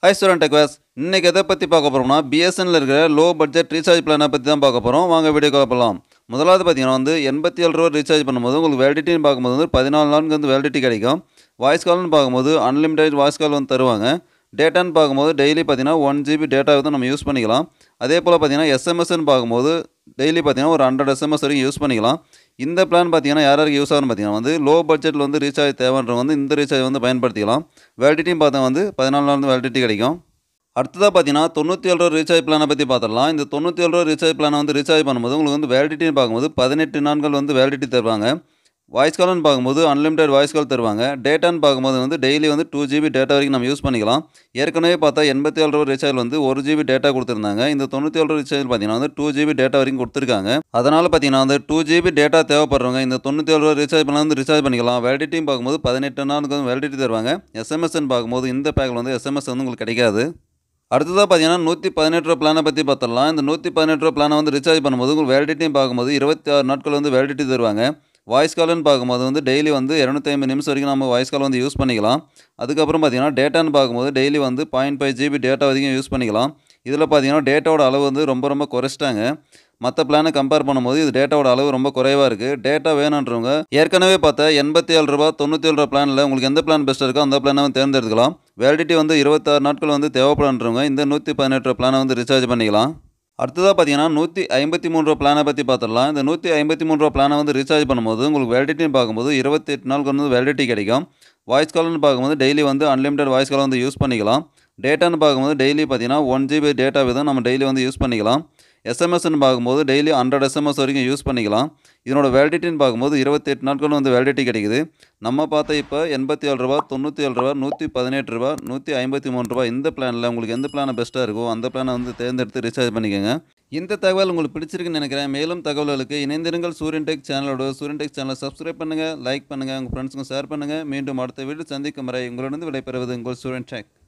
Hi student டெக்வாஸ். இன்னைக்கு எதை பற்றி பார்க்க போகிறோம்னா பிஎஸ்என்எல் இருக்கிற லோ பட்ஜெட் ரீசார்ஜ் பிளானை பற்றி தான் பார்க்க போகிறோம். வாங்க வீடியோ பார்க்கலாம். முதலாவது பார்த்தீங்கன்னா வந்து 87 ரூபா ரீசார்ஜ் பண்ணும்போது உங்களுக்கு வேலிடிட்டின்னு பார்க்கும்போது வந்து 14 நாளுக்கு வந்து வேலிடிட்டி கிடைக்கும். வாய்ஸ் கால்னு பார்க்கும்போது அன்லிமிடெட் வாய்ஸ் கால் வந்து தருவாங்க. டேட்டான்னு பார்க்கும்போது டெய்லி பார்த்தீங்கன்னா 1 GB டேட்டா வந்து நம்ம யூஸ் பண்ணிக்கலாம். அதே போல் பார்த்தீங்கன்னா எஸ்எம்எஸ்ன்னு பார்க்கும்போது டெய்லி பார்த்தீங்கன்னா ஒரு 100 எஸ்எம்எஸ் வரைக்கும் யூஸ் பண்ணிக்கலாம். இந்த பிளான் பார்த்தீங்கன்னா யாருக்கு யூஸ் ஆகும்னு பார்த்தீங்கன்னா வந்து லோ பட்ஜெட்டில் வந்து ரீசார்ஜ் தேவைன்றவங்க வந்து இந்த ரீசார்ஜ் வந்து பயன்படுத்திக்கலாம். வேலிடிட்டியும் பார்த்தா வந்து 14 நாள் வந்து வேலிடிட்டி கிடைக்கும். அடுத்ததாக பார்த்தீங்கன்னா 97 ரூபா ரீசார்ஜ் பிளானை பற்றி பார்த்துடலாம். இந்த 97 ரூபா ரீசார்ஜ் பிளானை வந்து ரீசார்ஜ் பண்ணும்போது உங்களுக்கு வந்து வேலிடிட்டின்னு பார்க்கும்போது 18 நாட்கள் வந்து வேலிடிட்டி தருவாங்க. வாய்ஸ் கால்னு பார்க்கும்போது அன்லிமிடெட் வாய்ஸ் கால் தருவாங்க. டேட்டான்னு பார்க்கும்போது வந்து டெய்லி வந்து 2 GB டேட்டா வரைக்கும் நம்ம யூஸ் பண்ணிக்கலாம். ஏற்கனவே பார்த்தா 87 ரூபா ரீசார்ஜ் வந்து 1 GB டேட்டா கொடுத்துருந்தாங்க. இந்த 97 ரூபா ரீசார்ஜ் பார்த்தீங்கன்னா வந்து 2 GB டேட்டா வரைக்கும் கொடுத்துருக்காங்க. அதனால் பார்த்தீங்கன்னா வந்து 2 GB டேட்டா தேவைப்படுறவங்க இந்த 97 ரூபா ரீசார்ஜ் பண்ணலாம் வந்து ரீசார்ஜ் பண்ணிக்கலாம். வேலிடிட்டியும் பார்க்கும்போது 18 நாளுக்கு வந்து வேலிடிட்டி தருவாங்க. எஸ்எம்எஸ்ன்னு பார்க்கும்போது இந்த பேக்கில் வந்து எஸ்எம்எஸ் வந்து உங்களுக்கு கிடைக்காது. அடுத்ததாக பார்த்தீங்கன்னா 118 ரூபா பிளானை பற்றி பார்த்துடலாம். இந்த 118 ரூபா பிளானை வந்து ரீசார்ஜ் பண்ணும்போது உங்களுக்கு வேலிடிட்டியும் பார்க்கும்போது 26 நாட்கள் வந்து வேலிடிட்டி தருவாங்க. வாய்ஸ் கால்னு பார்க்கும்போது வந்து டெய்லி வந்து 250 நிமிஷம் வரைக்கும் நம்ம வாய்ஸ் கால் வந்து யூஸ் பண்ணிக்கலாம். அதுக்கப்புறம் பார்த்தீங்கன்னா டேட்டான்னு பார்க்கும்போது டெய்லி வந்து 0.5 GB டேட்டா வரைக்கும் யூஸ் பண்ணிக்கலாம். இதில் பார்த்தீங்கன்னா டேட்டாவோட அளவு வந்து ரொம்ப குறைச்சிட்டாங்க. மற்ற பிளானை கம்பேர் பண்ணும்போது இது டேட்டாவோட அளவு ரொம்ப குறைவாக இருக்குது. டேட்டா வேணுன்றவங்க ஏற்கனவே பார்த்தா 87 ரூபா 97 ரூபா பிளானில் உங்களுக்கு எந்த பிளான் பெஸ்ட்டாக இருக்கோ அந்த பிளானை வந்து தேர்ந்தெடுக்கலாம். வேலிடிட்டி வந்து 26 நாட்கள் வந்து தேவைப்படுறவங்க இந்த 118 ரூபா பிளானை வந்து ரீசார்ஜ் பண்ணிக்கலாம். அடுத்ததாக பார்த்தீங்கன்னா 153 ரூபா பிளானை பற்றி பார்த்துடலாம். இந்த 153 ரூபா பிளானை வந்து ரீசார்ஜ் பண்ணும்போது உங்களுக்கு வேலிடிட்டின்னு பார்க்கும்போது 28 நாளுக்கு வந்து வேலிடிட்டி கிடைக்கும். வாய்ஸ் கால்னு பார்க்கும்போது டெய்லி வந்து அன்லிமிடெட் வாய்ஸ் கால் வந்து யூஸ் பண்ணிக்கலாம். டேட்டான்னு பார்க்கும்போது டெய்லி பார்த்தீங்கன்னா 1 GB டேட்டா விதம் நம்ம டெய்லி வந்து யூஸ் பண்ணிக்கலாம். எஸ்எம்எஸ்ன்னு பார்க்கும்போது டெய்லி 100 எஸ்எம்எஸ் வரைக்கும் யூஸ் பண்ணிக்கலாம். இதனோட வேலிடிட்டின்னு பார்க்கும்போது 28 நாட்கள் வந்து வேலிடிட்டி கிடைக்குது. நம்ம பார்த்த இப்போ 87 ரூபா 97 ரூபா 118 ரூபா 153 ரூபா இந்த பிளானில் உங்களுக்கு எந்த பிளானை பெஸ்ட்டாக இருக்கோ அந்த பிளானை வந்து தேர்ந்தெடுத்து ரீசார்ஜ் பண்ணிக்கோங்க. இந்த தகவல் உங்களுக்கு பிடிச்சிருக்குன்னு நினைக்கிறேன். மேலும் தகவல்களுக்கு இணைந்திருங்கள் சூரியன் டெக் சேனலோட. சூரியன் டெக் சேனலை சப்ஸ்கிரைப் பண்ணுங்கள், லைக் பண்ணுங்கள், உங்கள் ஃப்ரெண்ட்ஸுக்கும் ஷேர் பண்ணுங்கள். மீண்டும் அடுத்த வீடியோ சந்திக்கும் வரை உங்களிடம் விடைபெறுவது உங்கள் சூரியன் டெக்.